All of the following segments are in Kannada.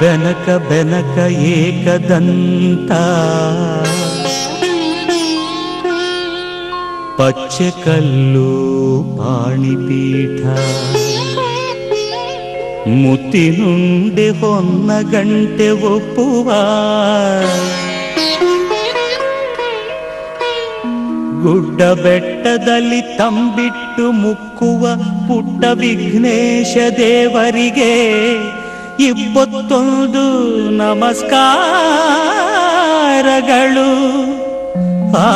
ಬೆನಕ ಬೆನಕ ಏಕದಂತ ಪಚ್ಚೆ ಕಲ್ಲು ಪಾಣಿಪೀಠ ಮುತ್ತಿನುಂಡೆ ಹೊನ್ನ ಗಂಟೆ ಒಪ್ಪುವ ಗುಡ್ಡ ಬೆಟ್ಟದಲ್ಲಿ ತಂಬಿಟ್ಟು ಮುಕ್ಕುವ ಪುಟ್ಟ ವಿಘ್ನೇಶ ದೇವರಿಗೆ ಇಪ್ಪತ್ತೊಂದು ನಮಸ್ಕಾರಗಳು. ಆ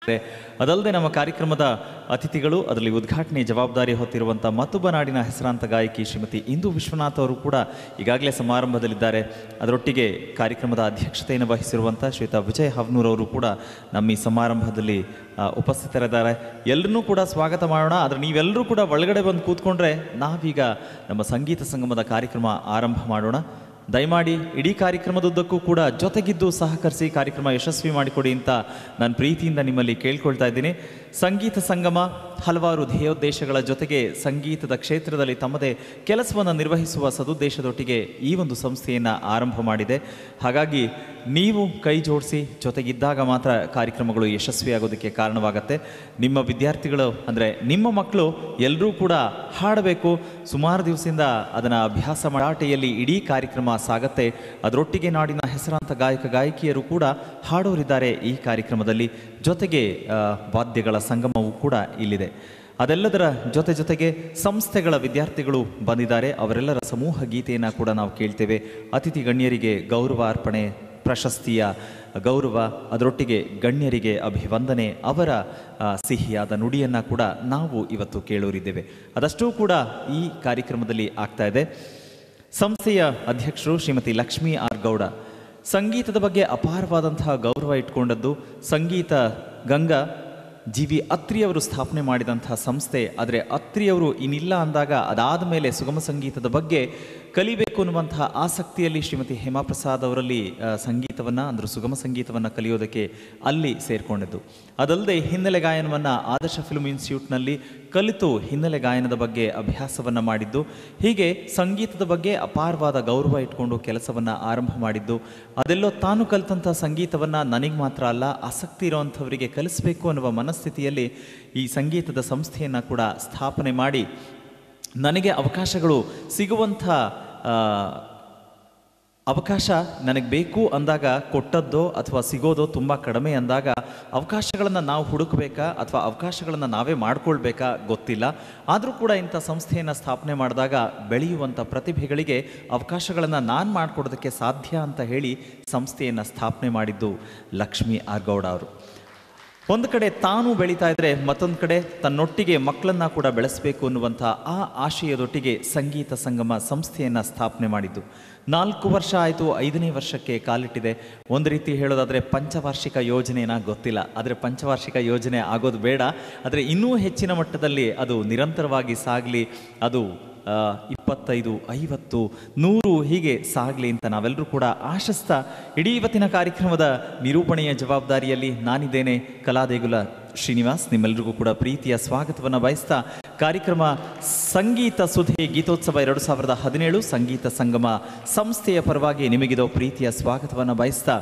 ಅದಲ್ಲದೆ ನಮ್ಮ ಕಾರ್ಯಕ್ರಮದ ಅತಿಥಿಗಳು, ಅದರಲ್ಲಿ ಉದ್ಘಾಟನೆ ಜವಾಬ್ದಾರಿ ಹೊತ್ತಿರುವಂಥ ಮತ್ತೊಬ್ಬ ನಾಡಿನ ಹೆಸರಾಂತ ಗಾಯಕಿ ಶ್ರೀಮತಿ ಇಂದು ವಿಶ್ವನಾಥ್ ಅವರು ಕೂಡ ಈಗಾಗಲೇ ಸಮಾರಂಭದಲ್ಲಿದ್ದಾರೆ. ಅದರೊಟ್ಟಿಗೆ ಕಾರ್ಯಕ್ರಮದ ಅಧ್ಯಕ್ಷತೆಯನ್ನು ವಹಿಸಿರುವಂಥ ಶ್ರೀಯುತ ವಿಜಯ್ ಹವ್ನೂರ್ ಅವರು ಕೂಡ ನಮ್ಮ ಈ ಸಮಾರಂಭದಲ್ಲಿ ಉಪಸ್ಥಿತರಿದ್ದಾರೆ. ಎಲ್ಲರನ್ನೂ ಕೂಡ ಸ್ವಾಗತ ಮಾಡೋಣ. ಆದರೆ ನೀವೆಲ್ಲರೂ ಕೂಡ ಒಳಗಡೆ ಬಂದು ಕೂತ್ಕೊಂಡ್ರೆ ನಾವೀಗ ನಮ್ಮ ಸಂಗೀತ ಸಂಗಮದ ಕಾರ್ಯಕ್ರಮ ಆರಂಭ ಮಾಡೋಣ. ದಯಮಾಡಿ ಇಡೀ ಕಾರ್ಯಕ್ರಮದುದ್ದಕ್ಕೂ ಕೂಡ ಜೊತೆಗಿದ್ದು ಸಹಕರಿಸಿ ಕಾರ್ಯಕ್ರಮ ಯಶಸ್ವಿ ಮಾಡಿಕೊಡಿ ಅಂತ ನಾನು ಪ್ರೀತಿಯಿಂದ ನಿಮ್ಮಲ್ಲಿ ಕೇಳ್ಕೊಳ್ತಾ ಇದ್ದೀನಿ. ಸಂಗೀತ ಸಂಗಮ ಹಲವಾರು ಧ್ಯೇಯೋದ್ದೇಶಗಳ ಜೊತೆಗೆ ಸಂಗೀತದ ಕ್ಷೇತ್ರದಲ್ಲಿ ತಮ್ಮದೇ ಕೆಲಸವನ್ನು ನಿರ್ವಹಿಸುವ ಸದುದ್ದೇಶದೊಟ್ಟಿಗೆ ಈ ಒಂದು ಸಂಸ್ಥೆಯನ್ನು ಆರಂಭ ಮಾಡಿದೆ. ಹಾಗಾಗಿ ನೀವು ಕೈ ಜೋಡಿಸಿ ಜೊತೆಗಿದ್ದಾಗ ಮಾತ್ರ ಕಾರ್ಯಕ್ರಮಗಳು ಯಶಸ್ವಿಯಾಗೋದಕ್ಕೆ ಕಾರಣವಾಗುತ್ತೆ. ನಿಮ್ಮ ವಿದ್ಯಾರ್ಥಿಗಳು ಅಂದರೆ ನಿಮ್ಮ ಮಕ್ಕಳು ಎಲ್ಲರೂ ಕೂಡ ಹಾಡಬೇಕು. ಸುಮಾರು ದಿವಸದಿಂದ ಅದನ್ನು ಅಭ್ಯಾಸ ಮಾಡಾಟೆಯಲ್ಲಿ ಇಡೀ ಕಾರ್ಯಕ್ರಮ ಸಾಗತ್ತೆ. ಅದರೊಟ್ಟಿಗೆ ನಾಡಿನ ಹೆಸರಾಂತ ಗಾಯಕ ಗಾಯಕಿಯರು ಕೂಡ ಹಾಡೋರಿದ್ದಾರೆ ಈ ಕಾರ್ಯಕ್ರಮದಲ್ಲಿ. ಜೊತೆಗೆ ವಾದ್ಯಗಳ ಸಂಗಮವೂ ಕೂಡ ಇಲ್ಲಿದೆ. ಅದೆಲ್ಲದರ ಜೊತೆಗೆ ಸಂಸ್ಥೆಗಳ ವಿದ್ಯಾರ್ಥಿಗಳು ಬಂದಿದ್ದಾರೆ. ಅವರೆಲ್ಲರ ಸಮೂಹ ಗೀತೆಯನ್ನು ಕೂಡ ನಾವು ಕೇಳ್ತೇವೆ. ಅತಿಥಿ ಗಣ್ಯರಿಗೆ ಗೌರವ ಅರ್ಪಣೆ, ಪ್ರಶಸ್ತಿಯ ಗೌರವ, ಅದರೊಟ್ಟಿಗೆ ಗಣ್ಯರಿಗೆ ಅಭಿವಂದನೆ, ಅವರ ಸಿಹಿಯಾದ ನುಡಿಯನ್ನು ಕೂಡ ನಾವು ಇವತ್ತು ಕೇಳೋರಿದ್ದೇವೆ. ಅದಷ್ಟೂ ಕೂಡ ಈ ಕಾರ್ಯಕ್ರಮದಲ್ಲಿ ಆಗ್ತಾ ಇದೆ. ಸಂಸ್ಥೆಯ ಅಧ್ಯಕ್ಷರು ಶ್ರೀಮತಿ ಲಕ್ಷ್ಮೀ ಆರ್ ಗೌಡ ಸಂಗೀತದ ಬಗ್ಗೆ ಅಪಾರವಾದಂತಹ ಗೌರವ ಇಟ್ಕೊಂಡದ್ದು. ಸಂಗೀತ ಗಂಗಾ ಜಿ.ವಿ. ಅತ್ರಿಯವರು ಸ್ಥಾಪನೆ ಮಾಡಿದಂತಹ ಸಂಸ್ಥೆ. ಆದರೆ ಅತ್ರಿಯವರು ಇನ್ನಿಲ್ಲ ಅಂದಾಗ ಅದಾದ ಮೇಲೆ ಸುಗಮ ಸಂಗೀತದ ಬಗ್ಗೆ ಕಲಿಬೇಕು ಅನ್ನುವಂತಹ ಆಸಕ್ತಿಯಲ್ಲಿ ಶ್ರೀಮತಿ ಹೇಮಾಪ್ರಸಾದ್ ಅವರಲ್ಲಿ ಸಂಗೀತವನ್ನು ಅಂದರೆ ಸುಗಮ ಸಂಗೀತವನ್ನು ಕಲಿಯೋದಕ್ಕೆ ಅಲ್ಲಿ ಸೇರಿಕೊಂಡಿದ್ದು. ಅದಲ್ಲದೆ ಹಿನ್ನೆಲೆ ಗಾಯನವನ್ನು ಆದರ್ಶ ಫಿಲ್ಮ್ ಇನ್ಸ್ಟಿಟ್ಯೂಟ್ನಲ್ಲಿ ಕಲಿತು ಹಿನ್ನೆಲೆ ಗಾಯನದ ಬಗ್ಗೆ ಅಭ್ಯಾಸವನ್ನು ಮಾಡಿದ್ದು. ಹೀಗೆ ಸಂಗೀತದ ಬಗ್ಗೆ ಅಪಾರವಾದ ಗೌರವ ಇಟ್ಕೊಂಡು ಕೆಲಸವನ್ನು ಆರಂಭ ಮಾಡಿದ್ದು. ಅದೆಲ್ಲೋ ತಾನು ಕಲಿತಂಥ ಸಂಗೀತವನ್ನು ನನಗೆ ಮಾತ್ರ ಅಲ್ಲ, ಆಸಕ್ತಿ ಇರುವಂಥವರಿಗೆ ಕಲಿಸಬೇಕು ಅನ್ನುವ ಮನಸ್ಥಿತಿಯಲ್ಲಿ ಈ ಸಂಗೀತದ ಸಂಸ್ಥೆಯನ್ನು ಕೂಡ ಸ್ಥಾಪನೆ ಮಾಡಿ ನನಗೆ ಅವಕಾಶಗಳು ಸಿಗುವಂಥ ಅವಕಾಶ ನನಗೆ ಬೇಕು ಅಂದಾಗ ಕೊಟ್ಟದ್ದೋ ಅಥವಾ ಸಿಗೋದೋ ತುಂಬ ಕಡಿಮೆ ಅಂದಾಗ ಅವಕಾಶಗಳನ್ನು ನಾವು ಹುಡುಕಬೇಕಾ ಅಥವಾ ಅವಕಾಶಗಳನ್ನು ನಾವೇ ಮಾಡ್ಕೊಳ್ಬೇಕಾ ಗೊತ್ತಿಲ್ಲ. ಆದರೂ ಕೂಡ ಇಂಥ ಸಂಸ್ಥೆಯನ್ನು ಸ್ಥಾಪನೆ ಮಾಡಿದಾಗ ಬೆಳೆಯುವಂಥ ಪ್ರತಿಭೆಗಳಿಗೆ ಅವಕಾಶಗಳನ್ನು ನಾನು ಮಾಡಿಕೊಡೋದಕ್ಕೆ ಸಾಧ್ಯ ಅಂತ ಹೇಳಿ ಸಂಸ್ಥೆಯನ್ನು ಸ್ಥಾಪನೆ ಮಾಡಿದ್ದು ಲಕ್ಷ್ಮೀ ಆರ್ ಗೌಡ ಅವರು. ಒಂದು ಕಡೆ ತಾನು ಬೆಳೀತಾ ಇದ್ದರೆ ಮತ್ತೊಂದು ಕಡೆ ತನ್ನೊಟ್ಟಿಗೆ ಮಕ್ಕಳನ್ನು ಕೂಡ ಬೆಳೆಸಬೇಕು ಅನ್ನುವಂಥ ಆ ಆಶಯದೊಟ್ಟಿಗೆ ಸಂಗೀತ ಸಂಗಮ ಸಂಸ್ಥೆಯನ್ನು ಸ್ಥಾಪನೆ ಮಾಡಿದ್ದು. 4 ವರ್ಷ ಆಯಿತು, 5ನೇ ವರ್ಷಕ್ಕೆ ಕಾಲಿಟ್ಟಿದೆ. ಒಂದು ರೀತಿ ಹೇಳೋದಾದರೆ ಪಂಚವಾರ್ಷಿಕ ಯೋಜನೆನ ಗೊತ್ತಿಲ್ಲ, ಆದರೆ ಪಂಚವಾರ್ಷಿಕ ಯೋಜನೆ ಆಗೋದು ಬೇಡ. ಆದರೆ ಇನ್ನೂ ಹೆಚ್ಚಿನ ಮಟ್ಟದಲ್ಲಿ ಅದು ನಿರಂತರವಾಗಿ ಸಾಗಲಿ, ಅದು 25, 50, 100 ಹೀಗೆ ಸಾಗಲಿ ಅಂತ ನಾವೆಲ್ಲರೂ ಕೂಡ ಆಶಿಸ್ತಾ ಇಡೀ ಇವತ್ತಿನ ಕಾರ್ಯಕ್ರಮದ ನಿರೂಪಣೆಯ ಜವಾಬ್ದಾರಿಯಲ್ಲಿ ನಾನಿದ್ದೇನೆ, ಕಲಾದೇಗುಲ ಶ್ರೀನಿವಾಸ್. ನಿಮ್ಮೆಲ್ಲರಿಗೂ ಕೂಡ ಪ್ರೀತಿಯ ಸ್ವಾಗತವನ್ನು ಬಯಸ್ತಾ ಕಾರ್ಯಕ್ರಮ ಸಂಗೀತ ಸುಧೆ ಗೀತೋತ್ಸವ 2017 ಸಂಗೀತ ಸಂಗಮ ಸಂಸ್ಥೆಯ ಪರವಾಗಿ ನಿಮಗಿದೋ ಪ್ರೀತಿಯ ಸ್ವಾಗತವನ್ನು ಬಯಸ್ತಾ,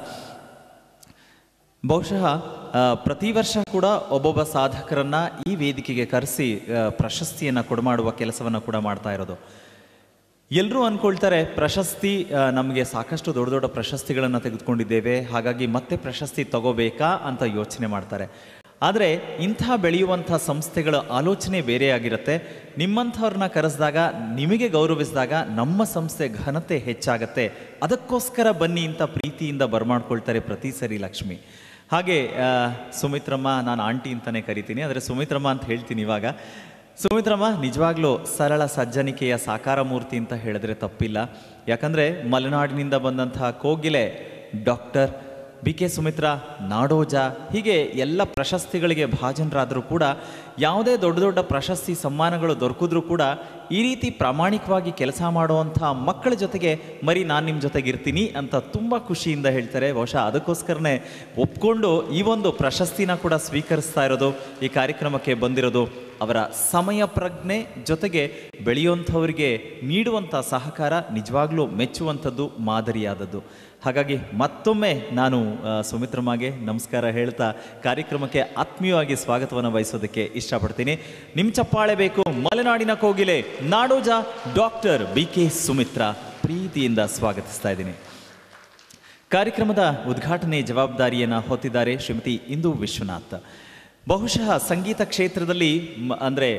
ಬಹುಶಃ ಪ್ರತಿ ವರ್ಷ ಕೂಡ ಒಬ್ಬೊಬ್ಬ ಸಾಧಕರನ್ನು ಈ ವೇದಿಕೆಗೆ ಕರೆಸಿ ಪ್ರಶಸ್ತಿಯನ್ನು ಕೊಡಮಾಡುವ ಕೆಲಸವನ್ನು ಕೂಡ ಮಾಡ್ತಾ ಇರೋದು. ಎಲ್ಲರೂ ಅಂದ್ಕೊಳ್ತಾರೆ ಪ್ರಶಸ್ತಿ, ನಮಗೆ ಸಾಕಷ್ಟು ದೊಡ್ಡ ದೊಡ್ಡ ಪ್ರಶಸ್ತಿಗಳನ್ನು ತೆಗೆದುಕೊಂಡಿದ್ದೇವೆ, ಹಾಗಾಗಿ ಮತ್ತೆ ಪ್ರಶಸ್ತಿ ತಗೋಬೇಕಾ ಅಂತ ಯೋಚನೆ ಮಾಡ್ತಾರೆ. ಆದರೆ ಇಂಥ ಬೆಳೆಯುವಂಥ ಸಂಸ್ಥೆಗಳ ಆಲೋಚನೆ ಬೇರೆಯಾಗಿರುತ್ತೆ. ನಿಮ್ಮಂಥವ್ರನ್ನ ಕರೆಸಿದಾಗ, ನಿಮಗೆ ಗೌರವಿಸಿದಾಗ ನಮ್ಮ ಸಂಸ್ಥೆ ಘನತೆ ಹೆಚ್ಚಾಗತ್ತೆ. ಅದಕ್ಕೋಸ್ಕರ ಬನ್ನಿ ಅಂತ ಪ್ರೀತಿಯಿಂದ ಬರಮಾಡ್ಕೊಳ್ತಾರೆ ಪ್ರತಿ ಸರಿ ಲಕ್ಷ್ಮಿ. ಹಾಗೆ ಸುಮಿತ್ರಮ್ಮ, ನಾನು ಆಂಟಿ ಅಂತಲೇ ಕರಿತೀನಿ, ಆದರೆ ಸುಮಿತ್ರಮ್ಮ ಅಂತ ಹೇಳ್ತೀನಿ ಇವಾಗ. ಸುಮಿತ್ರಮ್ಮ ನಿಜವಾಗ್ಲೂ ಸರಳ ಸಜ್ಜನಿಕೆಯ ಸಾಕಾರ ಮೂರ್ತಿ ಅಂತ ಹೇಳಿದ್ರೆ ತಪ್ಪಿಲ್ಲ. ಯಾಕಂದರೆ ಮಲೆನಾಡಿನಿಂದ ಬಂದಂತಹ ಕೋಗಿಲೆ ಡಾಕ್ಟರ್ ಬಿ.ಕೆ. ಸುಮಿತ್ರಾ, ನಾಡೋಜ, ಹೀಗೆ ಎಲ್ಲ ಪ್ರಶಸ್ತಿಗಳಿಗೆ ಭಾಜನರಾದರೂ ಕೂಡ, ಯಾವುದೇ ದೊಡ್ಡ ದೊಡ್ಡ ಪ್ರಶಸ್ತಿ ಸಮ್ಮಾನಗಳು ದೊರಕಿದ್ರೂ ಕೂಡ ಈ ರೀತಿ ಪ್ರಾಮಾಣಿಕವಾಗಿ ಕೆಲಸ ಮಾಡುವಂಥ ಮಕ್ಕಳ ಜೊತೆಗೆ ನಾನು ನಿಮ್ಮ ಜೊತೆಗೆ ಇರ್ತೀನಿ ಅಂತ ತುಂಬ ಖುಷಿಯಿಂದ ಹೇಳ್ತಾರೆ. ಬಹುಶಃ ಅದಕ್ಕೋಸ್ಕರನೇ ಒಪ್ಕೊಂಡು ಈ ಒಂದು ಪ್ರಶಸ್ತಿನ ಕೂಡ ಸ್ವೀಕರಿಸ್ತಾ ಇರೋದು, ಈ ಕಾರ್ಯಕ್ರಮಕ್ಕೆ ಬಂದಿರೋದು. ಅವರ ಸಮಯ ಪ್ರಜ್ಞೆ ಜೊತೆಗೆ ಬೆಳೆಯುವಂಥವರಿಗೆ ನೀಡುವಂಥ ಸಹಕಾರ ನಿಜವಾಗ್ಲೂ ಮೆಚ್ಚುವಂಥದ್ದು, ಮಾದರಿಯಾದದ್ದು. ಹಾಗಾಗಿ ಮತ್ತೊಮ್ಮೆ ನಾನು ಸುಮಿತ್ರಮ್ಮಗೆ ನಮಸ್ಕಾರ ಹೇಳ್ತಾ ಕಾರ್ಯಕ್ರಮಕ್ಕೆ ಆತ್ಮೀಯವಾಗಿ ಸ್ವಾಗತವನ್ನು ವಹಿಸೋದಕ್ಕೆ ಇಷ್ಟಪಡ್ತೀನಿ. ನಿಮ್ಮ ಚಪ್ಪಾಳೆ ಬೇಕು. ಮಲೆನಾಡಿನ ಕೋಗಿಲೆ ನಾಡೋಜ ಡಾಕ್ಟರ್ ಬಿ.ಕೆ. ಸುಮಿತ್ರಾ, ಪ್ರೀತಿಯಿಂದ ಸ್ವಾಗತಿಸ್ತಾ ಇದ್ದೀನಿ. ಕಾರ್ಯಕ್ರಮದ ಉದ್ಘಾಟನೆ ಜವಾಬ್ದಾರಿಯನ್ನು ಹೊತ್ತಿದ್ದಾರೆ ಶ್ರೀಮತಿ ಇಂದು ವಿಶ್ವನಾಥ್. ಬಹುಶಃ ಸಂಗೀತ ಕ್ಷೇತ್ರದಲ್ಲಿ ಅಂದರೆ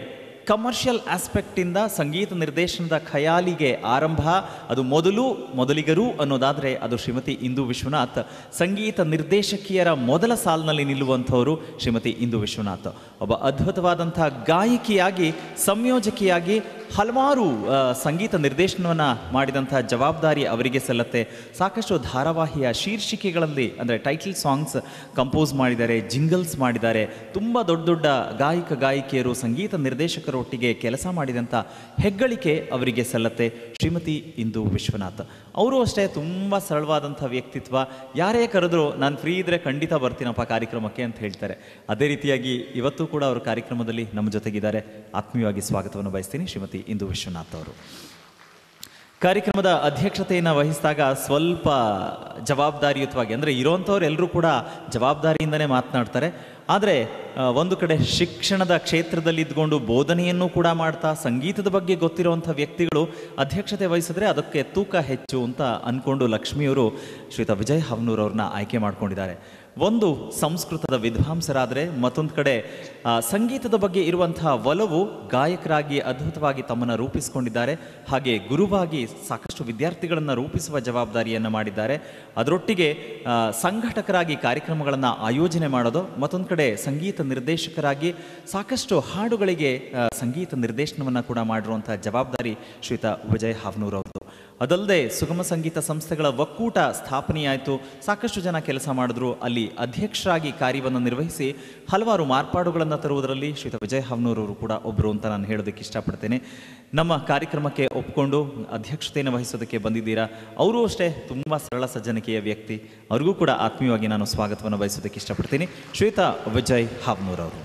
ಕಮರ್ಷಿಯಲ್ ಆಸ್ಪೆಕ್ಟಿಂದ ಸಂಗೀತ ನಿರ್ದೇಶನದ ಖಯಾಲಿಗೆ ಆರಂಭ, ಅದು ಮೊದಲಿಗರು ಅನ್ನೋದಾದರೆ ಅದು ಶ್ರೀಮತಿ ಇಂದು ವಿಶ್ವನಾಥ್. ಸಂಗೀತ ನಿರ್ದೇಶಕಿಯರ ಮೊದಲ ಸಾಲಿನಲ್ಲಿ ನಿಲ್ಲುವಂಥವರು ಶ್ರೀಮತಿ ಇಂದು ವಿಶ್ವನಾಥ್. ಒಬ್ಬ ಅದ್ಭುತವಾದಂಥ ಗಾಯಕಿಯಾಗಿ, ಸಂಯೋಜಕಿಯಾಗಿ ಹಲವಾರು ಸಂಗೀತ ನಿರ್ದೇಶನವನ್ನು ಮಾಡಿದಂಥ ಜವಾಬ್ದಾರಿ ಅವರಿಗೆ ಸಲ್ಲತ್ತೆ. ಸಾಕಷ್ಟು ಧಾರಾವಾಹಿಯ ಶೀರ್ಷಿಕೆಗಳಲ್ಲಿ ಅಂದರೆ ಟೈಟಲ್ ಸಾಂಗ್ಸ್ ಕಂಪೋಸ್ ಮಾಡಿದ್ದಾರೆ, ಜಿಂಗಲ್ಸ್ ಮಾಡಿದ್ದಾರೆ. ತುಂಬ ದೊಡ್ಡ ದೊಡ್ಡ ಗಾಯಕಿಯರು, ಸಂಗೀತ ನಿರ್ದೇಶಕರೊಟ್ಟಿಗೆ ಕೆಲಸ ಮಾಡಿದಂಥ ಹೆಗ್ಗಳಿಕೆ ಅವರಿಗೆ ಸಲ್ಲತ್ತೆ. ಶ್ರೀಮತಿ ಇಂದು ವಿಶ್ವನಾಥ್ ಅವರು ಅಷ್ಟೇ ತುಂಬ ಸರಳವಾದಂಥ ವ್ಯಕ್ತಿತ್ವ. ಯಾರೇ ಕರೆದ್ರು ನಾನು ಫ್ರೀ ಇದ್ದರೆ ಖಂಡಿತ ಬರ್ತೀನಪ್ಪ ಕಾರ್ಯಕ್ರಮಕ್ಕೆ ಅಂತ ಹೇಳ್ತಾರೆ. ಅದೇ ರೀತಿಯಾಗಿ ಇವತ್ತು ಕೂಡ ಅವರು ಕಾರ್ಯಕ್ರಮದಲ್ಲಿ ನಮ್ಮ ಜೊತೆಗಿದ್ದಾರೆ. ಆತ್ಮೀಯವಾಗಿ ಸ್ವಾಗತವನ್ನು ಬಯಸ್ತೀನಿ ಶ್ರೀಮತಿ ಇಂದು ವಿಶ್ವನಾಥ್ ಅವರು. ಕಾರ್ಯಕ್ರಮದ ಅಧ್ಯಕ್ಷತೆಯನ್ನು ವಹಿಸಿದಾಗ ಸ್ವಲ್ಪ ಜವಾಬ್ದಾರಿಯುತವಾಗಿ, ಅಂದರೆ ಇರೋಂಥವ್ರು ಎಲ್ಲರೂ ಕೂಡ ಜವಾಬ್ದಾರಿಯಿಂದನೇ ಮಾತನಾಡ್ತಾರೆ. ಆದರೆ ಒಂದು ಕಡೆ ಶಿಕ್ಷಣದ ಕ್ಷೇತ್ರದಲ್ಲಿ ಇದ್ಕೊಂಡು ಬೋಧನೆಯನ್ನು ಕೂಡ ಮಾಡ್ತಾ ಸಂಗೀತದ ಬಗ್ಗೆ ಗೊತ್ತಿರುವಂಥ ವ್ಯಕ್ತಿಗಳು ಅಧ್ಯಕ್ಷತೆ ವಹಿಸಿದ್ರೆ ಅದಕ್ಕೆ ತೂಕ ಹೆಚ್ಚು ಅಂತ ಅಂದ್ಕೊಂಡು ಲಕ್ಷ್ಮಿಯವರು ಶ್ರೀಯುತ ವಿಜಯ್ ಹಾವನೂರ್ ಅವ್ರನ್ನ ಆಯ್ಕೆ ಮಾಡ್ಕೊಂಡಿದ್ದಾರೆ. ಒಂದು ಸಂಸ್ಕೃತದ ವಿದ್ವಾಂಸರಾದರೆ ಮತ್ತೊಂದು ಕಡೆ ಸಂಗೀತದ ಬಗ್ಗೆ ಇರುವಂಥ ಒಲವು, ಗಾಯಕರಾಗಿ ಅದ್ಭುತವಾಗಿ ತಮ್ಮನ್ನು ರೂಪಿಸಿಕೊಂಡಿದ್ದಾರೆ. ಹಾಗೆ ಗುರುವಾಗಿ ಸಾಕಷ್ಟು ವಿದ್ಯಾರ್ಥಿಗಳನ್ನು ರೂಪಿಸುವ ಜವಾಬ್ದಾರಿಯನ್ನು ಮಾಡಿದ್ದಾರೆ. ಅದರೊಟ್ಟಿಗೆ ಸಂಘಟಕರಾಗಿ ಕಾರ್ಯಕ್ರಮಗಳನ್ನು ಆಯೋಜನೆ ಮಾಡೋದು, ಮತ್ತೊಂದು ಕಡೆ ಸಂಗೀತ ನಿರ್ದೇಶಕರಾಗಿ ಸಾಕಷ್ಟು ಹಾಡುಗಳಿಗೆ ಸಂಗೀತ ನಿರ್ದೇಶನವನ್ನು ಕೂಡ ಮಾಡಿರುವಂಥ ಜವಾಬ್ದಾರಿ ಶ್ರೀಯುತ ವಿಜಯ್ ಹಾವನೂರ್ ಅವ್ರದ್ದು. ಅದಲ್ಲದೆ ಸುಗಮ ಸಂಗೀತ ಸಂಸ್ಥೆಗಳ ಒಕ್ಕೂಟ ಸ್ಥಾಪನೆಯಾಯಿತು. ಸಾಕಷ್ಟು ಜನ ಕೆಲಸ ಮಾಡಿದ್ರು. ಅಲ್ಲಿ ಅಧ್ಯಕ್ಷರಾಗಿ ಕಾರ್ಯವನ್ನು ನಿರ್ವಹಿಸಿ ಹಲವಾರು ಮಾರ್ಪಾಡುಗಳನ್ನು ತರುವುದರಲ್ಲಿ ಶ್ರೀಯುತ ವಿಜಯ್ ಹಾವನೂರ್ ಅವರು ಕೂಡ ಒಬ್ಬರು ಅಂತ ನಾನು ಹೇಳೋದಕ್ಕೆ ಇಷ್ಟಪಡ್ತೇನೆ. ನಮ್ಮ ಕಾರ್ಯಕ್ರಮಕ್ಕೆ ಒಪ್ಪಿಕೊಂಡು ಅಧ್ಯಕ್ಷತೆಯನ್ನು ವಹಿಸೋದಕ್ಕೆ ಬಂದಿದ್ದೀರಾ. ಅವರು ಅಷ್ಟೇ ತುಂಬ ಸರಳ ಸಜ್ಜನಿಕೆಯ ವ್ಯಕ್ತಿ. ಅವ್ರಿಗೂ ಕೂಡ ಆತ್ಮೀಯವಾಗಿ ನಾನು ಸ್ವಾಗತವನ್ನು ಬಯಸೋದಕ್ಕೆ ಇಷ್ಟಪಡ್ತೀನಿ. ಶ್ರೀಯುತ ವಿಜಯ್ ಹಾವನೂರ್ ಅವರು.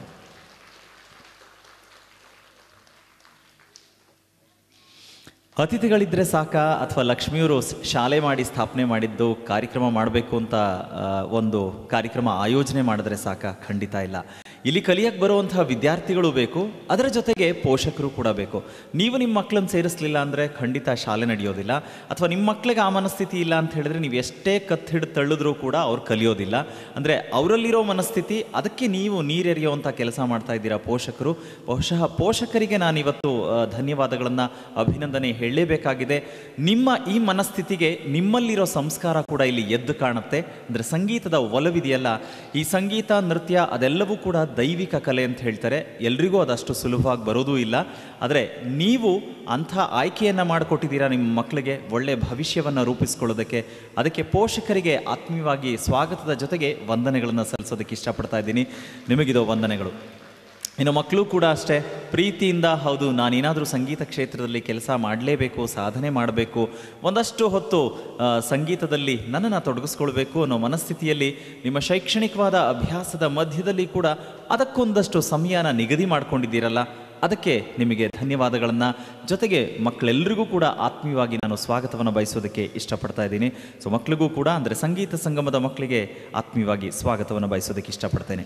ಅತಿಥಿಗಳಿದ್ದರೆ ಸಾಕಾ ಅಥವಾ ಲಕ್ಷ್ಮಿಯವರು ಶಾಲೆ ಮಾಡಿ ಸ್ಥಾಪನೆ ಮಾಡಿದ್ದು ಕಾರ್ಯಕ್ರಮ ಮಾಡಬೇಕು ಅಂತ ಒಂದು ಕಾರ್ಯಕ್ರಮ ಆಯೋಜನೆ ಮಾಡಿದ್ರೆ ಸಾಕಾ? ಖಂಡಿತ ಇಲ್ಲ. ಇಲ್ಲಿ ಕಲಿಯಕ್ಕೆ ಬರುವಂತಹ ವಿದ್ಯಾರ್ಥಿಗಳು ಬೇಕು, ಅದರ ಜೊತೆಗೆ ಪೋಷಕರು ಕೂಡ ಬೇಕು. ನೀವು ನಿಮ್ಮ ಮಕ್ಕಳನ್ನು ಸೇರಿಸಲಿಲ್ಲ ಅಂದರೆ ಖಂಡಿತ ಶಾಲೆ ನಡೆಯೋದಿಲ್ಲ. ಅಥವಾ ನಿಮ್ಮ ಮಕ್ಕಳಿಗೆ ಆ ಮನಸ್ಥಿತಿ ಇಲ್ಲ ಅಂತ ಹೇಳಿದ್ರೆ ನೀವು ಎಷ್ಟೇ ಕತ್ತು ಹಿಡಿದು ತಳ್ಳಿದ್ರೂ ಕೂಡ ಅವ್ರು ಕಲಿಯೋದಿಲ್ಲ. ಅಂದರೆ ಅವರಲ್ಲಿರೋ ಮನಸ್ಥಿತಿ, ಅದಕ್ಕೆ ನೀವು ನೀರೆರೆಯುವಂಥ ಕೆಲಸ ಮಾಡ್ತಾ ಇದ್ದೀರಾ ಪೋಷಕರು. ಬಹುಶಃ ಪೋಷಕರಿಗೆ ನಾನಿವತ್ತು ಧನ್ಯವಾದಗಳನ್ನು, ಅಭಿನಂದನೆ ಹೇಳಲೇಬೇಕಾಗಿದೆ. ನಿಮ್ಮ ಈ ಮನಸ್ಥಿತಿಗೆ ನಿಮ್ಮಲ್ಲಿರೋ ಸಂಸ್ಕಾರ ಕೂಡ ಇಲ್ಲಿ ಎದ್ದು ಕಾಣುತ್ತೆ. ಅಂದರೆ ಸಂಗೀತದ ಒಲವಿದೆಯಲ್ಲ, ಈ ಸಂಗೀತ, ನೃತ್ಯ ಅದೆಲ್ಲವೂ ಕೂಡ ದೈವಿಕ ಕಲೆ ಅಂತ ಹೇಳ್ತಾರೆ. ಎಲ್ರಿಗೂ ಅದಷ್ಟು ಸುಲಭವಾಗಿ ಬರೋದೂ ಇಲ್ಲ. ಆದರೆ ನೀವು ಅಂಥ ಆಯ್ಕೆಯನ್ನು ಮಾಡಿಕೊಟ್ಟಿದ್ದೀರಾ ನಿಮ್ಮ ಮಕ್ಕಳಿಗೆ ಒಳ್ಳೆಯ ಭವಿಷ್ಯವನ್ನು ರೂಪಿಸ್ಕೊಳ್ಳೋದಕ್ಕೆ. ಅದಕ್ಕೆ ಪೋಷಕರಿಗೆ ಆತ್ಮೀಯವಾಗಿ ಸ್ವಾಗತದ ಜೊತೆಗೆ ವಂದನೆಗಳನ್ನು ಸಲ್ಲಿಸೋದಕ್ಕೆ ಇಷ್ಟಪಡ್ತಾ ಇದ್ದೀನಿ. ನಿಮಗಿದೋ ವಂದನೆಗಳು. ಇನ್ನು ಮಕ್ಕಳು ಕೂಡ ಅಷ್ಟೇ ಪ್ರೀತಿಯಿಂದ, ಹೌದು ನಾನೇನಾದರೂ ಸಂಗೀತ ಕ್ಷೇತ್ರದಲ್ಲಿ ಕೆಲಸ ಮಾಡಲೇಬೇಕು, ಸಾಧನೆ ಮಾಡಬೇಕು, ಒಂದಷ್ಟು ಹೊತ್ತು ಸಂಗೀತದಲ್ಲಿ ನನ್ನನ್ನು ತೊಡಗಿಸ್ಕೊಳ್ಬೇಕು ಅನ್ನೋ ಮನಸ್ಥಿತಿಯಲ್ಲಿ ನಿಮ್ಮ ಶೈಕ್ಷಣಿಕವಾದ ಅಭ್ಯಾಸದ ಮಧ್ಯದಲ್ಲಿ ಕೂಡ ಅದಕ್ಕೊಂದಷ್ಟು ಸಮಯನ ನಿಗದಿ ಮಾಡ್ಕೊಂಡಿದ್ದೀರಲ್ಲ, ಅದಕ್ಕೆ ನಿಮಗೆ ಧನ್ಯವಾದಗಳನ್ನು. ಜೊತೆಗೆ ಮಕ್ಕಳೆಲ್ಲರಿಗೂ ಕೂಡ ಆತ್ಮೀಯವಾಗಿ ನಾನು ಸ್ವಾಗತವನ್ನು ಬಯಸೋದಕ್ಕೆ ಇಷ್ಟಪಡ್ತಾ ಇದ್ದೀನಿ. ಸೊ ಮಕ್ಕಳಿಗೂ ಕೂಡ, ಅಂದರೆ ಸಂಗೀತ ಸಂಗಮದ ಮಕ್ಕಳಿಗೆ ಆತ್ಮೀಯವಾಗಿ ಸ್ವಾಗತವನ್ನು ಬಯಸೋದಕ್ಕೆ ಇಷ್ಟಪಡ್ತೇನೆ.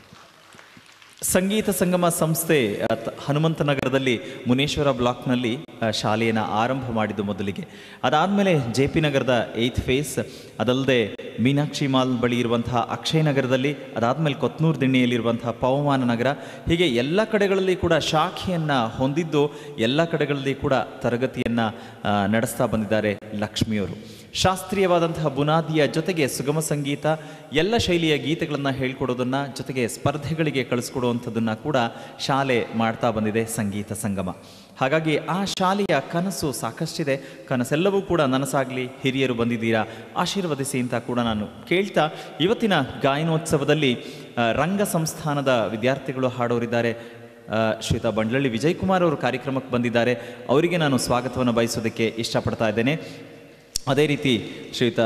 ಸಂಗೀತ ಸಂಗಮ ಸಂಸ್ಥೆ ಹನುಮಂತನಗರದಲ್ಲಿ ಮುನೇಶ್ವರ ಬ್ಲಾಕ್ನಲ್ಲಿ ಶಾಲೆಯನ್ನು ಆರಂಭ ಮಾಡಿದ್ದು ಮೊದಲಿಗೆ. ಅದಾದಮೇಲೆ ಜೆ ಪಿ ನಗರದ 8th ಫೇಸ್, ಅದಲ್ಲದೆ ಮೀನಾಕ್ಷಿ ಮಾಲ್ ಬಳಿ ಇರುವಂತಹ ಅಕ್ಷಯ ನಗರದಲ್ಲಿ, ಅದಾದಮೇಲೆ ಕೊತ್ನೂರು ದಿಣ್ಣೆಯಲ್ಲಿರುವಂತಹ ಪವಮಾನ ನಗರ, ಹೀಗೆ ಎಲ್ಲ ಕಡೆಗಳಲ್ಲಿ ಕೂಡ ಶಾಖೆಯನ್ನು ಹೊಂದಿದ್ದು ಎಲ್ಲ ಕಡೆಗಳಲ್ಲಿ ಕೂಡ ತರಗತಿಯನ್ನು ನಡೆಸ್ತಾ ಬಂದಿದ್ದಾರೆ ಲಕ್ಷ್ಮಿಯವರು. ಶಾಸ್ತ್ರೀಯವಾದಂತಹ ಬುನಾದಿಯ ಜೊತೆಗೆ ಸುಗಮ ಸಂಗೀತ, ಎಲ್ಲ ಶೈಲಿಯ ಗೀತೆಗಳನ್ನು ಹೇಳ್ಕೊಡೋದನ್ನು, ಜೊತೆಗೆ ಸ್ಪರ್ಧೆಗಳಿಗೆ ಕಳಿಸ್ಕೊಡುವಂಥದ್ದನ್ನು ಕೂಡ ಶಾಲೆ ಮಾಡ್ತಾ ಬಂದಿದೆ ಸಂಗೀತ ಸಂಗಮ. ಹಾಗಾಗಿ ಆ ಶಾಲೆಯ ಕನಸು ಸಾಕಷ್ಟಿದೆ. ಕನಸೆಲ್ಲವೂ ಕೂಡ ನನಸಾಗಲಿ, ಹಿರಿಯರು ಬಂದಿದ್ದೀರಾ, ಆಶೀರ್ವದಿಸಿ ಅಂತ ಕೂಡ ನಾನು ಕೇಳ್ತಾ, ಇವತ್ತಿನ ಗಾಯನೋತ್ಸವದಲ್ಲಿ ರಂಗ ಸಂಸ್ಥಾನದ ವಿದ್ಯಾರ್ಥಿಗಳು ಹಾಡೋರಿದ್ದಾರೆ. ಶ್ರೀಯುತ ಬಂಡ್ಲಳ್ಳಿ ವಿಜಯ್ ಕುಮಾರ್ ಅವರು ಕಾರ್ಯಕ್ರಮಕ್ಕೆ ಬಂದಿದ್ದಾರೆ. ಅವರಿಗೆ ನಾನು ಸ್ವಾಗತವನ್ನು ಬಯಸೋದಕ್ಕೆ ಇಷ್ಟಪಡ್ತಾ ಇದ್ದೇನೆ. ಅದೇ ರೀತಿ ಶ್ರೀಯುತ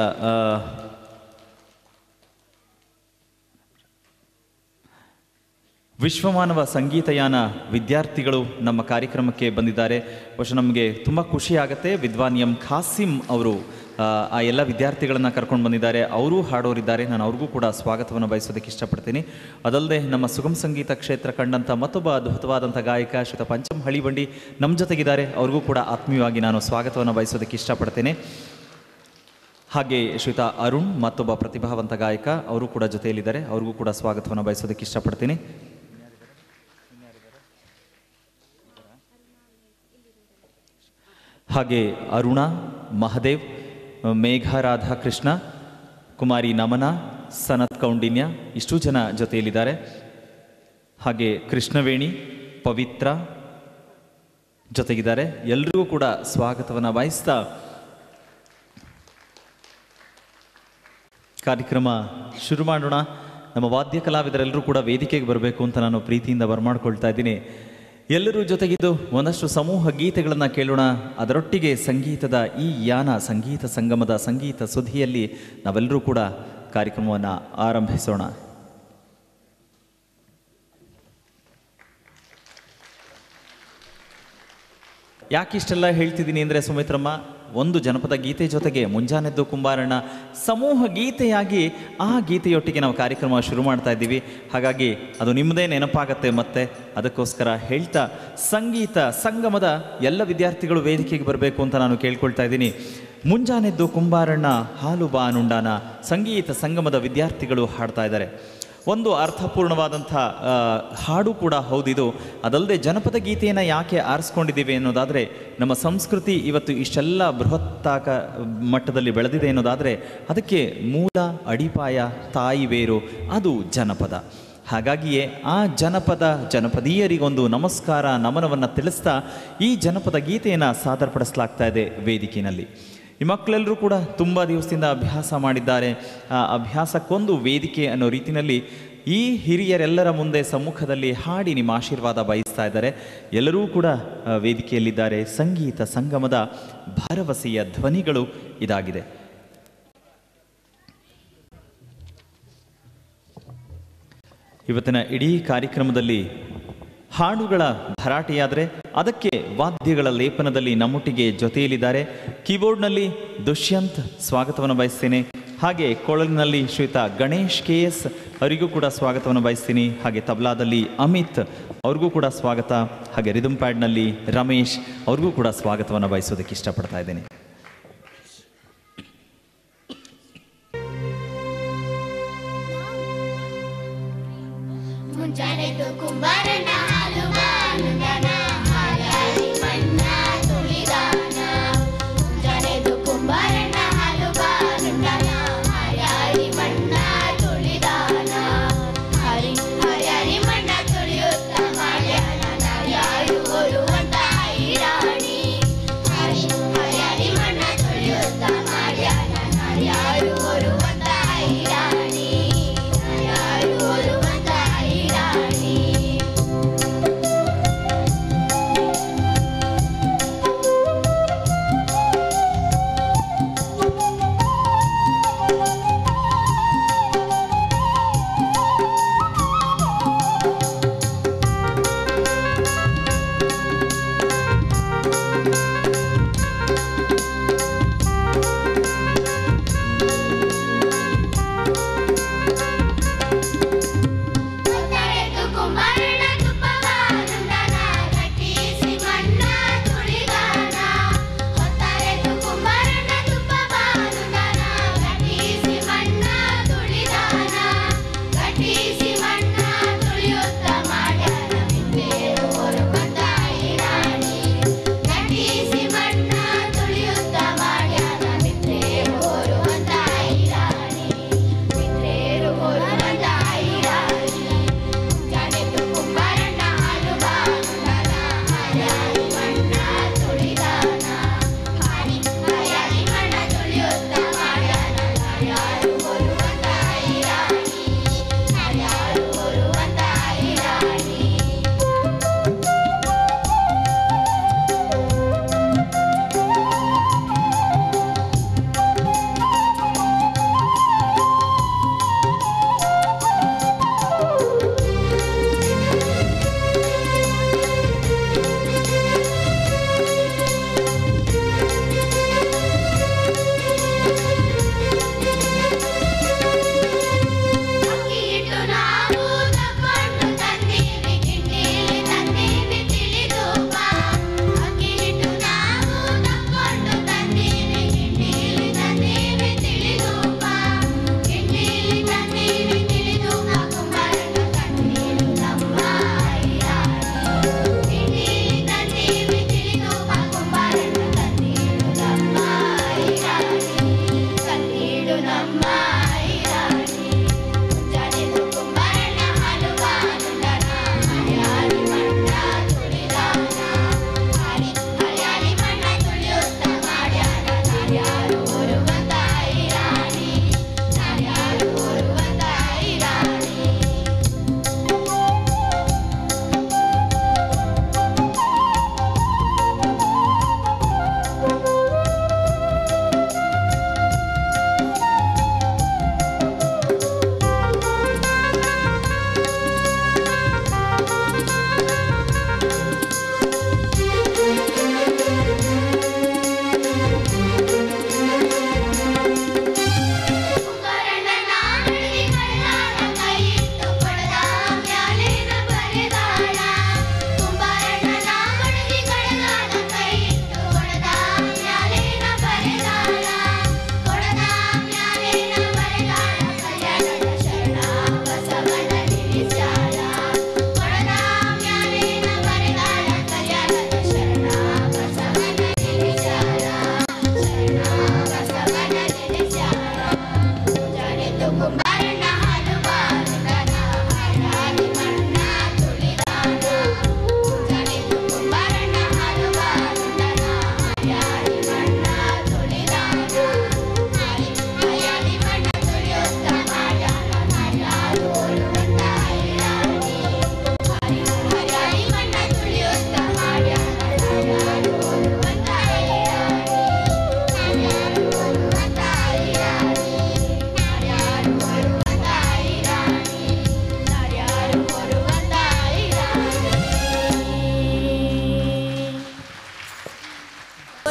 ವಿಶ್ವಮಾನವ ಸಂಗೀತಯಾನ ವಿದ್ಯಾರ್ಥಿಗಳು ನಮ್ಮ ಕಾರ್ಯಕ್ರಮಕ್ಕೆ ಬಂದಿದ್ದಾರೆ. ಬಹುಶಃ ನಮಗೆ ತುಂಬ ಖುಷಿಯಾಗುತ್ತೆ. ವಿದ್ವಾನ್ ಎಂ ಖಾಸಿಂ ಅವರು ಆ ಎಲ್ಲ ವಿದ್ಯಾರ್ಥಿಗಳನ್ನು ಕರ್ಕೊಂಡು ಬಂದಿದ್ದಾರೆ. ಅವರೂ ಹಾಡೋರಿದ್ದಾರೆ. ನಾನು ಅವ್ರಿಗೂ ಕೂಡ ಸ್ವಾಗತವನ್ನು ಬಯಸೋದಕ್ಕೆ ಇಷ್ಟಪಡ್ತೀನಿ. ಅದಲ್ಲದೆ ನಮ್ಮ ಸುಗಮ ಸಂಗೀತ ಕ್ಷೇತ್ರ ಕಂಡಂಥ ಮತ್ತೊಬ್ಬ ಅದ್ಭುತವಾದಂಥ ಗಾಯಕ ಶ್ರೀಯುತ ಪಂಚಮ್ ಹಳಿಬಂಡಿ ನಮ್ಮ ಜೊತೆಗಿದ್ದಾರೆ. ಅವ್ರಿಗೂ ಕೂಡ ಆತ್ಮೀಯವಾಗಿ ನಾನು ಸ್ವಾಗತವನ್ನು ಬಯಸೋದಕ್ಕೆ ಇಷ್ಟಪಡ್ತೇನೆ. ಹಾಗೆ ಶ್ರೀಯುತ ಅರುಣ್ ಮತ್ತೊಬ್ಬ ಪ್ರತಿಭಾವಂತ ಗಾಯಕ, ಅವರು ಕೂಡ ಜೊತೆಯಲ್ಲಿದ್ದಾರೆ. ಅವ್ರಿಗೂ ಕೂಡ ಸ್ವಾಗತವನ್ನು ಬಯಸೋದಕ್ಕೆ ಇಷ್ಟಪಡ್ತೀನಿ. ಹಾಗೆ ಅರುಣಾ, ಮಹದೇವ್, ಮೇಘ ರಾಧಾಕೃಷ್ಣ, ಕುಮಾರಿ ನಮನ, ಸನತ್ ಕೌಂಡಿನ್ಯ ಇಷ್ಟು ಜನ ಜೊತೆಯಲ್ಲಿದ್ದಾರೆ. ಹಾಗೆ ಕೃಷ್ಣವೇಣಿ, ಪವಿತ್ರ ಜೊತೆಗಿದ್ದಾರೆ. ಎಲ್ರಿಗೂ ಕೂಡ ಸ್ವಾಗತವನ್ನು ಬಯಸ್ತಾ ಕಾರ್ಯಕ್ರಮ ಶುರು ಮಾಡೋಣ. ನಮ್ಮ ವಾದ್ಯ ಕಲಾವಿದರೆಲ್ಲರೂ ಕೂಡ ವೇದಿಕೆಗೆ ಬರಬೇಕು ಅಂತ ನಾನು ಪ್ರೀತಿಯಿಂದ ಬರಮಾಡ್ಕೊಳ್ತಾ ಇದ್ದೀನಿ. ಎಲ್ಲರೂ ಜೊತೆಗಿದ್ದು ಒಂದಷ್ಟು ಸಮೂಹ ಗೀತೆಗಳನ್ನು ಕೇಳೋಣ. ಅದರೊಟ್ಟಿಗೆ ಸಂಗೀತದ ಈ ಯಾನ ಸಂಗೀತ ಸಂಗಮದ ಸಂಗೀತ ಸುಧಿಯಲ್ಲಿ ನಾವೆಲ್ಲರೂ ಕೂಡ ಕಾರ್ಯಕ್ರಮವನ್ನು ಆರಂಭಿಸೋಣ. ಯಾಕಿಷ್ಟೆಲ್ಲ ಹೇಳ್ತಿದ್ದೀನಿ ಅಂದರೆ ಸುಮಿತ್ರಮ್ಮ, ಒಂದು ಜನಪದ ಗೀತೆ ಜೊತೆಗೆ ಮುಂಜಾನೆದ್ದು ಕುಂಬಾರಣ್ಣ ಸಮೂಹ ಗೀತೆಯಾಗಿ ಆ ಗೀತೆಯೊಟ್ಟಿಗೆ ನಾವು ಕಾರ್ಯಕ್ರಮ ಶುರು ಮಾಡ್ತಾ ಇದ್ದೀವಿ. ಹಾಗಾಗಿ ಅದು ನಿಮ್ಮದೇ ನೆನಪಾಗತ್ತೆ. ಮತ್ತೆ ಅದಕ್ಕೋಸ್ಕರ ಹೇಳ್ತಾ ಸಂಗೀತ ಸಂಗಮದ ಎಲ್ಲ ವಿದ್ಯಾರ್ಥಿಗಳು ವೇದಿಕೆಗೆ ಬರಬೇಕು ಅಂತ ನಾನು ಕೇಳ್ಕೊಳ್ತಾ ಇದ್ದೀನಿ. ಮುಂಜಾನೆದ್ದು ಕುಂಬಾರಣ್ಣ ಹಾಲು ಬಾನುಂಡಾನ ಸಂಗೀತ ಸಂಗಮದ ವಿದ್ಯಾರ್ಥಿಗಳು ಹಾಡ್ತಾ ಇದ್ದಾರೆ. ಒಂದು ಅರ್ಥಪೂರ್ಣವಾದಂಥ ಹಾಡು ಕೂಡ ಹೌದಿದು. ಅದಲ್ಲದೆ ಜನಪದ ಗೀತೆಯನ್ನು ಯಾಕೆ ಆರಿಸ್ಕೊಂಡಿದ್ದೀವಿ ಅನ್ನೋದಾದರೆ, ನಮ್ಮ ಸಂಸ್ಕೃತಿ ಇವತ್ತು ಇಷ್ಟೆಲ್ಲ ಬೃಹತ್ತಾಕ ಮಟ್ಟದಲ್ಲಿ ಬೆಳೆದಿದೆ ಅನ್ನೋದಾದರೆ ಅದಕ್ಕೆ ಮೂಲ ಅಡಿಪಾಯ ತಾಯಿ ಬೇರು ಅದು ಜನಪದ. ಹಾಗಾಗಿಯೇ ಆ ಜನಪದೀಯರಿಗೊಂದು ನಮಸ್ಕಾರ ನಮನವನ್ನು ತಿಳಿಸ್ತಾ ಈ ಜನಪದ ಗೀತೆಯನ್ನು ಸಾದರಪಡಿಸಲಾಗ್ತಾ ಇದೆ ವೇದಿಕೆಯಲ್ಲಿ. ಈ ಮಕ್ಕಳೆಲ್ಲರೂ ಕೂಡ ತುಂಬ ದಿವಸದಿಂದ ಅಭ್ಯಾಸ ಮಾಡಿದ್ದಾರೆ. ಆ ಅಭ್ಯಾಸಕ್ಕೊಂದು ವೇದಿಕೆ ಅನ್ನೋ ರೀತಿಯಲ್ಲಿ ಈ ಹಿರಿಯರೆಲ್ಲರ ಮುಂದೆ ಸಮ್ಮುಖದಲ್ಲಿ ಹಾಡಿ ನಿಮ್ಮ ಆಶೀರ್ವಾದ ಬಯಸ್ತಾ ಇದ್ದಾರೆ. ಎಲ್ಲರೂ ಕೂಡ ವೇದಿಕೆಯಲ್ಲಿದ್ದಾರೆ. ಸಂಗೀತ ಸಂಗಮದ ಭರವಸೆಯ ಧ್ವನಿಗಳು ಇದಾಗಿದೆ. ಇವತ್ತಿನ ಇಡೀ ಕಾರ್ಯಕ್ರಮದಲ್ಲಿ ಹಾಡುಗಳ ಭರಾಟೆಯಾದರೆ ಅದಕ್ಕೆ ವಾದ್ಯಗಳ ಲೇಪನದಲ್ಲಿ ನಮ್ಮೊಟ್ಟಿಗೆ ಜೊತೆಯಲ್ಲಿದ್ದಾರೆ. ಕೀಬೋರ್ಡ್ನಲ್ಲಿ ದುಷ್ಯಂತ್ ಸ್ವಾಗತವನ್ನು ಬಯಸ್ತೇನೆ. ಹಾಗೆ ಕೊಳಲಿನಲ್ಲಿ ಶ್ರೀಯುತ ಗಣೇಶ್ KS ಅವರಿಗೂ ಕೂಡ ಸ್ವಾಗತವನ್ನು ಬಯಸ್ತೀನಿ. ಹಾಗೆ ತಬಲಾದಲ್ಲಿ ಅಮಿತ್ ಅವ್ರಿಗೂ ಕೂಡ ಸ್ವಾಗತ. ಹಾಗೆ ರಿದಮ್ ಪ್ಯಾಡ್ನಲ್ಲಿ ರಮೇಶ್ ಅವ್ರಿಗೂ ಕೂಡ ಸ್ವಾಗತವನ್ನು ಬಯಸೋದಕ್ಕೆ ಇಷ್ಟಪಡ್ತಾ ಇದ್ದೀನಿ. ಮುಂಜಾನೆದ್ದು ಕುಂಬಾರಣ್ಣ ಹಾಲು ಬಾನುಂಡಾನ ಹಾಯಾಡಿ ಮಣ್ಣ ತುಳಿದಾನ. ಮುಂಜಾನೆದ್ದು ಕುಂಬಾರಣ್ಣ ಹಾಲು ಬಾನುಂಡಾನ ಹಾಯಾಡಿ ಮಣ್ಣ ತುಳಿದಾನ. ಹರ್ಯಾಡಿ ಮಣ್ಣ ತುಳಿಯುತ್ತ ಮಾಡ್ಯಾನ ಯಾರು ಬರುವಂತ ಹೈರಾಣಿ. ಹರ್ಯಾಡಿ ಮಣ್ಣ ತುಳಿಯುತ್ತ ಮಾಡ್ಯಾನ ಯಾರು ಬರುವಂತ ಹೈರಾಣಿ. ಯಾರು ಬರುವಂತ ಹೈರಾಣಿ.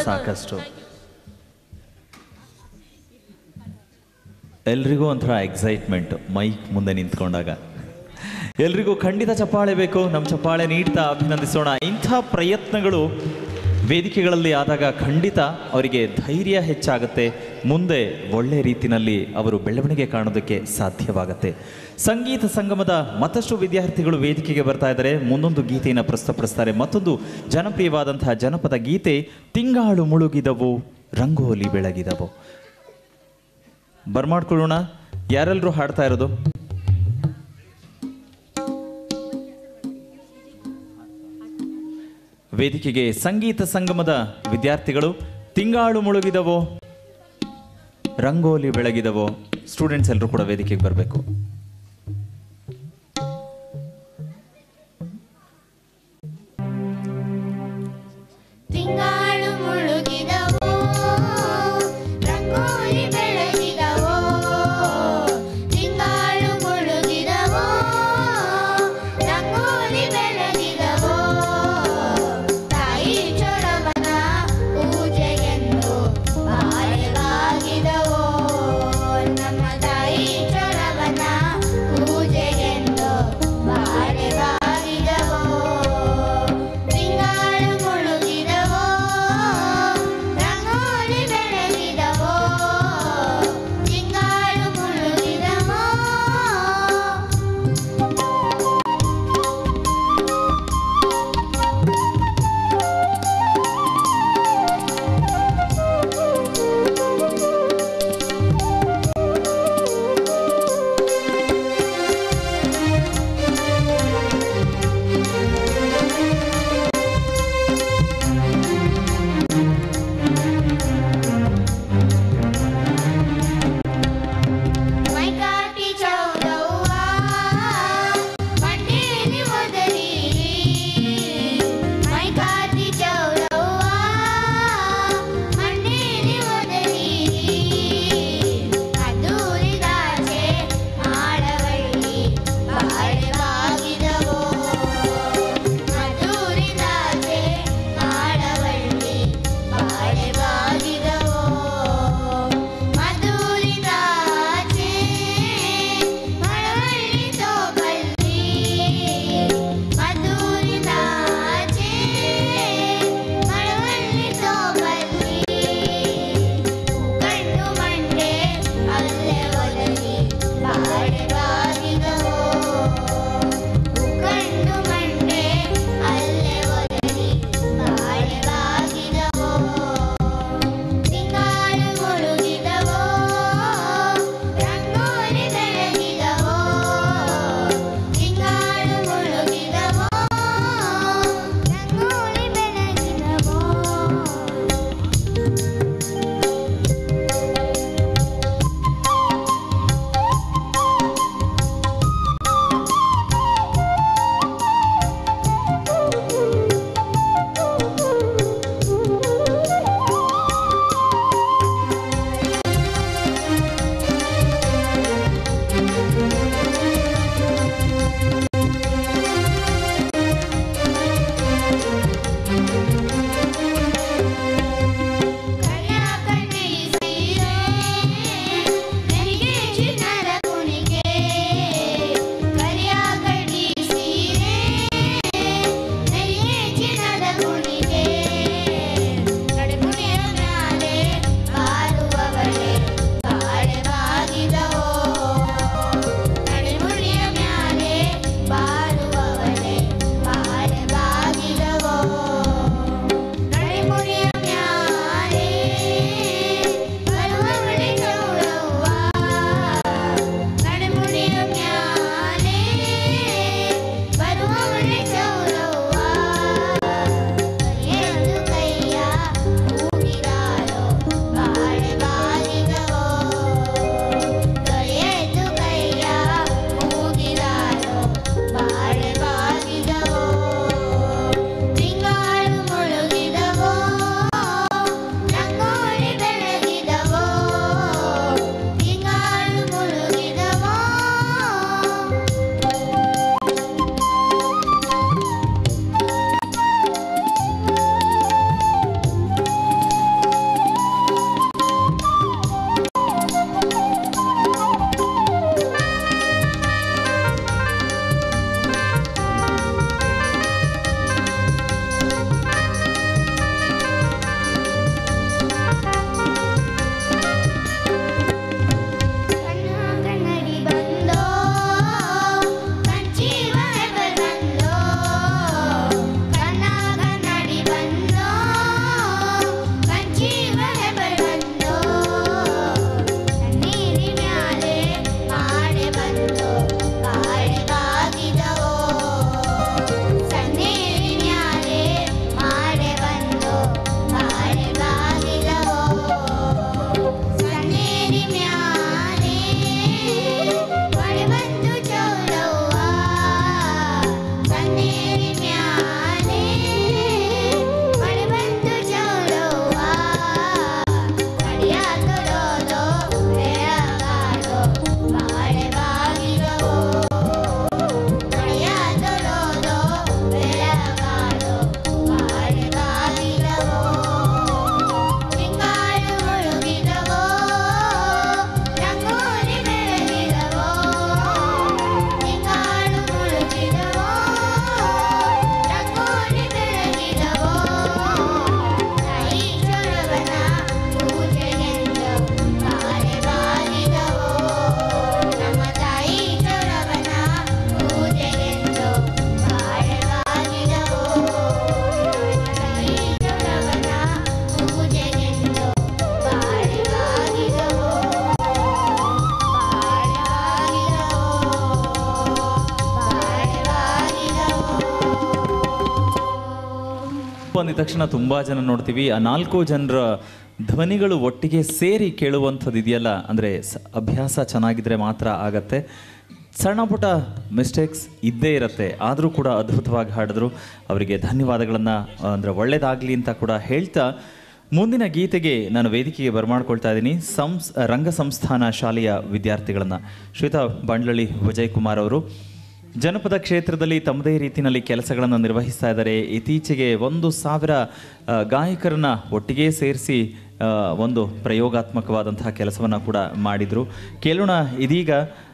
ಸಾಕಷ್ಟು. ಎಲ್ರಿಗೂ ಒಂಥರ ಎಕ್ಸೈಟ್ಮೆಂಟ್ ಮೈಕ್ ಮುಂದೆ ನಿಂತ್ಕೊಂಡಾಗ. ಎಲ್ರಿಗೂ ಖಂಡಿತ ಚಪ್ಪಾಳೆ ಬೇಕು. ನಮ್ಮ ಚಪ್ಪಾಳೆ ನೀಡ್ತಾ ಅಭಿನಂದಿಸೋಣ. ಇಂಥ ಪ್ರಯತ್ನಗಳು ವೇದಿಕೆಗಳಲ್ಲಿ ಆದಾಗ ಖಂಡಿತ ಅವರಿಗೆ ಧೈರ್ಯ ಹೆಚ್ಚಾಗುತ್ತೆ. ಮುಂದೆ ಒಳ್ಳೆ ರೀತಿಯಲ್ಲಿ ಅವರು ಬೆಳವಣಿಗೆ ಕಾಣೋದಕ್ಕೆ ಸಾಧ್ಯವಾಗುತ್ತೆ. ಸಂಗೀತ ಸಂಗಮದ ಮತ್ತಷ್ಟು ವಿದ್ಯಾರ್ಥಿಗಳು ವೇದಿಕೆಗೆ ಬರ್ತಾ ಇದ್ದಾರೆ. ಮುಂದೊಂದು ಗೀತೆಯನ್ನು ಪ್ರಸ್ತುತಪಡಿಸ್ತಾರೆ. ಮತ್ತೊಂದು ಜನಪ್ರಿಯವಾದಂತಹ ಜನಪದ ಗೀತೆ ತಿಂಗಾಳು ಮುಳುಗಿದವು ರಂಗೋಲಿ ಬೆಳಗಿದವು. ಬರ್ಮಾಡ್ಕೊಳ್ಳೋಣ. ಯಾರೆಲ್ಲರೂ ಹಾಡ್ತಾ ಇರೋದು? ವೇದಿಕೆಗೆ ಸಂಗೀತ ಸಂಗಮದ ವಿದ್ಯಾರ್ಥಿಗಳು ತಿಂಗಾಳು ಮುಳುಗಿದವೋ ರಂಗೋಲಿ ಬೆಳಗಿದವೋ. ಸ್ಟೂಡೆಂಟ್ಸ್ ಎಲ್ಲರೂ ಕೂಡ ವೇದಿಕೆಗೆ ಬರಬೇಕು. ತಿಂಗಾಳು ಮುಳುಗಿದವೋ ರಂಗೋಲಿ ಬೆಳಗಿದವೋ, ತಿಂಗಾಳು ಮುಳುಗಿದವೋ ರಂಗೋಲಿ ಬೆಳಗಿದವೋ, ತಾಯಿ ಚೊರವನ ಪೂಜೆಗೆಂದು ಬಾಳೆವಾಗಿದವೋ, ನಮ್ಮ ತಾಯಿ ಚೊರವನ ಅಂದಿದ ತಕ್ಷಣ ತುಂಬ ಜನ ನೋಡ್ತೀವಿ. ಆ 4 ಜನರ ಧ್ವನಿಗಳು ಒಟ್ಟಿಗೆ ಸೇರಿ ಕೇಳುವಂಥದ್ದು ಇದೆಯಲ್ಲ, ಅಂದರೆ ಅಭ್ಯಾಸ ಚೆನ್ನಾಗಿದ್ರೆ ಮಾತ್ರ ಆಗತ್ತೆ. ಸಣ್ಣ ಪುಟ್ಟ ಮಿಸ್ಟೇಕ್ಸ್ ಇದ್ದೇ ಇರುತ್ತೆ, ಆದರೂ ಕೂಡ ಅದ್ಭುತವಾಗಿ ಹಾಡಿದ್ರು. ಅವರಿಗೆ ಧನ್ಯವಾದಗಳನ್ನು, ಅಂದರೆ ಒಳ್ಳೆಯದಾಗಲಿ ಅಂತ ಕೂಡ ಹೇಳ್ತಾ ಮುಂದಿನ ಗೀತೆಗೆ ನಾನು ವೇದಿಕೆಗೆ ಬರಮಾಡ್ಕೊಳ್ತಾ ಇದ್ದೀನಿ ರಂಗ ಸಂಸ್ಥಾನ ಶಾಲೆಯ ವಿದ್ಯಾರ್ಥಿಗಳನ್ನು. ಶ್ವೇತಾ ಬಂಡ್ಲಳ್ಳಿ ವಿಜಯ್ ಕುಮಾರ್ ಅವರು ಜನಪದ ಕ್ಷೇತ್ರದಲ್ಲಿ ತಮ್ಮದೇ ರೀತಿಯಲ್ಲಿ ಕೆಲಸಗಳನ್ನು ನಿರ್ವಹಿಸ್ತಾ ಇದ್ದಾರೆ. ಇತ್ತೀಚೆಗೆ 1,000 ಗಾಯಕರನ್ನ ಒಟ್ಟಿಗೆ ಸೇರಿಸಿ ಒಂದು ಪ್ರಯೋಗಾತ್ಮಕವಾದಂತಹ ಕೆಲಸವನ್ನು ಕೂಡ ಮಾಡಿದರು. ಕೇಳೋಣ ಇದೀಗ